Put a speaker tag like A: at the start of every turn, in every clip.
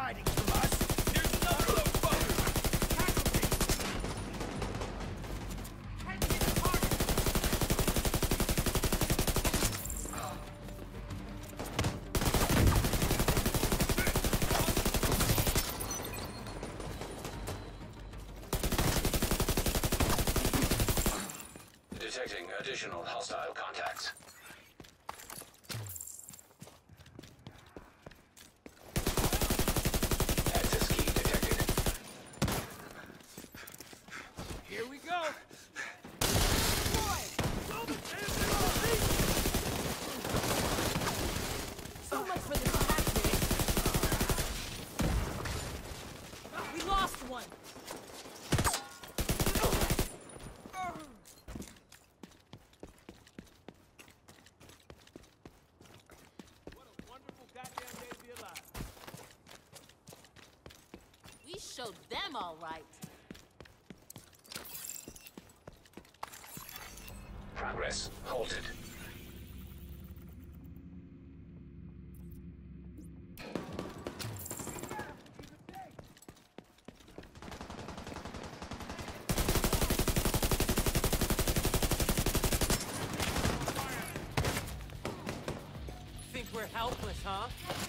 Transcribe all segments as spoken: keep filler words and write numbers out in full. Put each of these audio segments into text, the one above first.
A: hiding from us. There's another of those fuckers. Can't hit the target.
B: Detecting additional hostile contacts. Access key detected.
A: Here we go.
C: So much for this tactic. We lost one.
A: What a wonderful goddamn day to be alive.
C: We showed them all right.
B: Progress halted.
D: Think we're helpless, huh?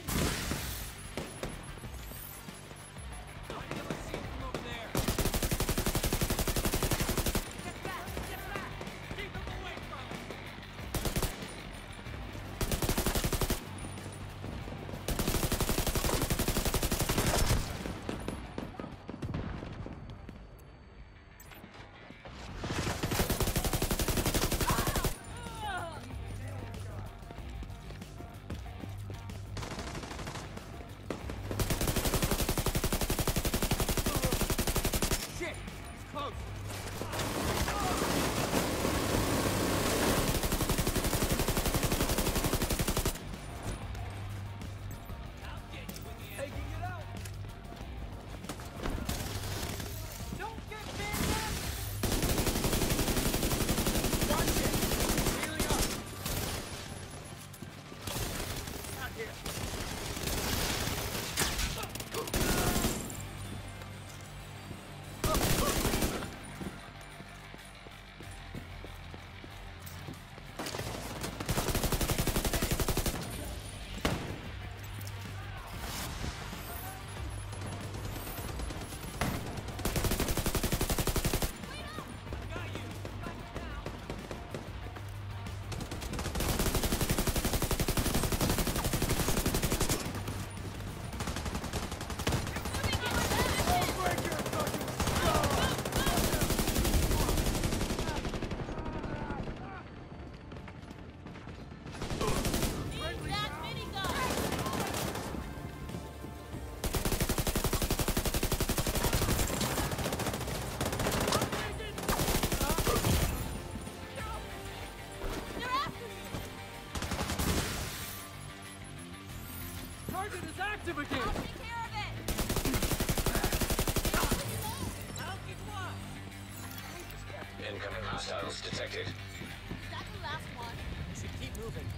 A: Shit! It's close. Taking it out. Don't get banned up. Watch it. Healing up. Not here.
C: Need that minigun. They're after me.
A: Target is active again.
C: I'll take care of it.
A: I'll get one.
B: Incoming hostiles detected.
C: Is that the last one?
D: We should keep moving.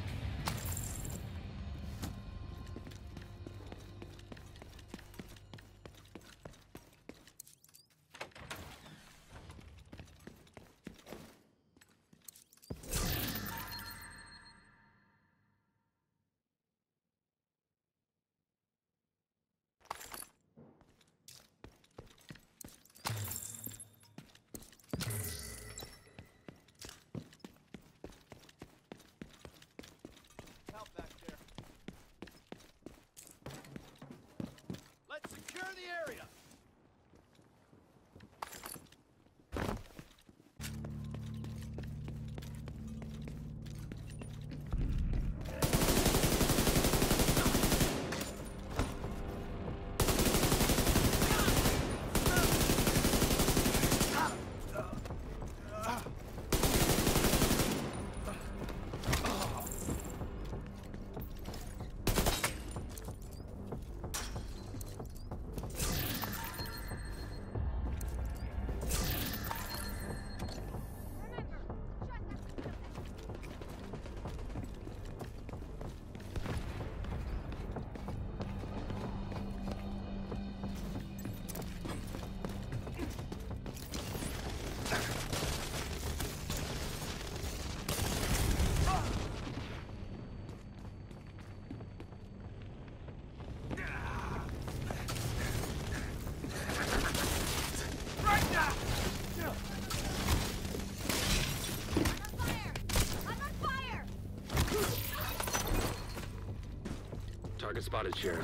E: spotted, Sheriff.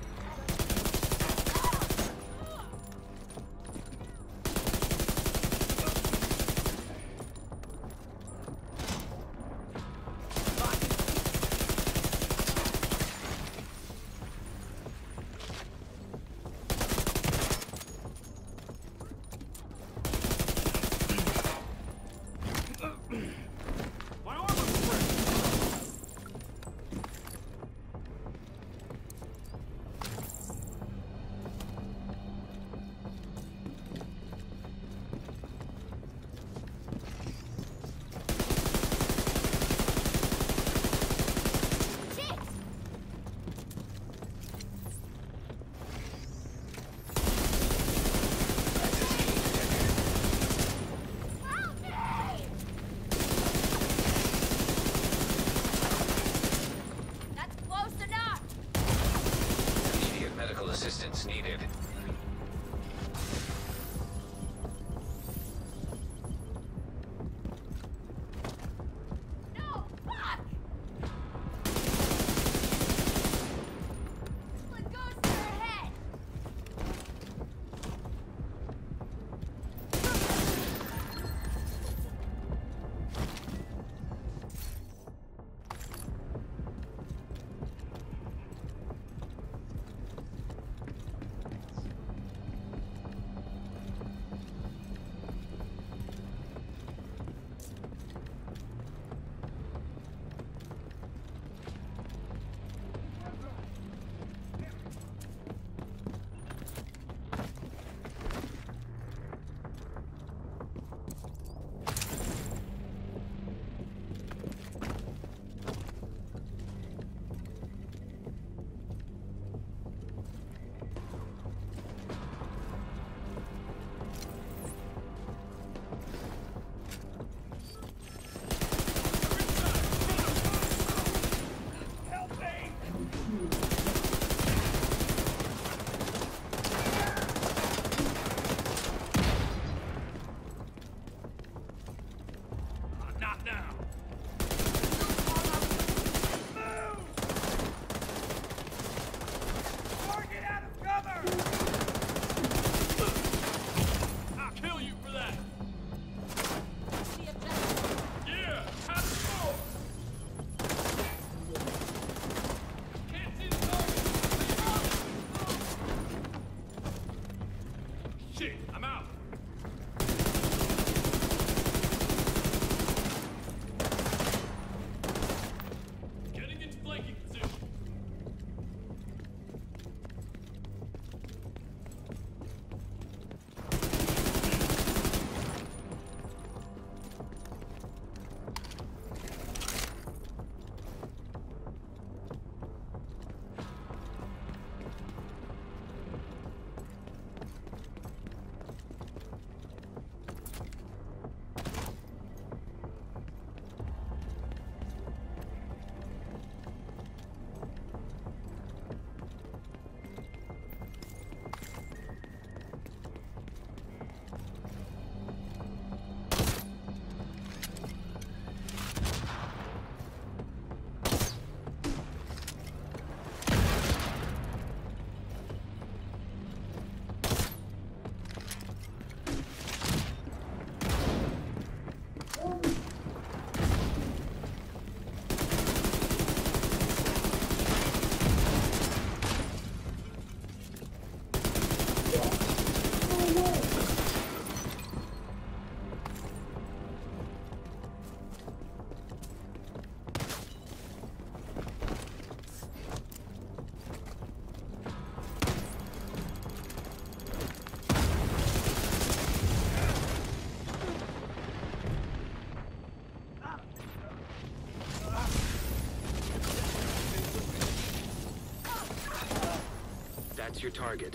A: My armor's breaking!
C: Shit! Help me! That's close enough!
B: Immediate medical assistance needed.
C: No! Fuck! Let goes to her head!
A: Not now! Target out of cover! I'll kill you for that!
C: The objective.
A: Yeah! Have score! Can't see the target! Shit! I'm out! Getting into flanking position.
E: That's your target.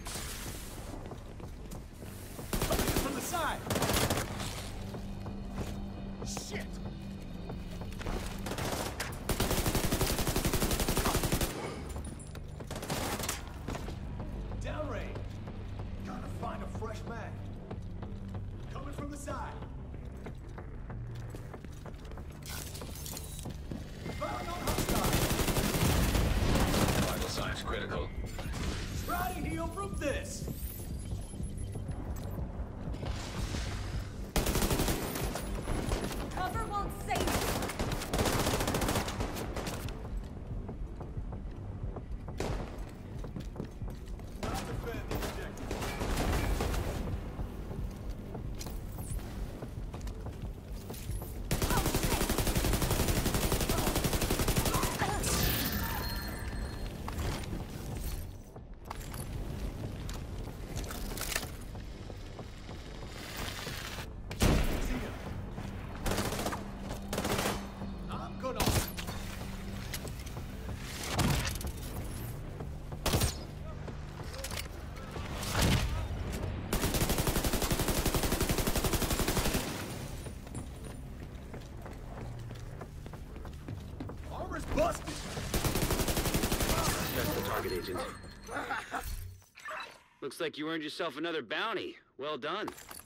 A: From the side! Shit! Downrange! Gotta find a fresh mag. Coming from the side. Found on hostile.
B: Vital
A: this!
C: Cover won't save you.
A: Now defend the objective. See ya. I'm gonna. Armor's busted!
E: That's the target, Agent. Looks like you earned yourself another bounty. Well done.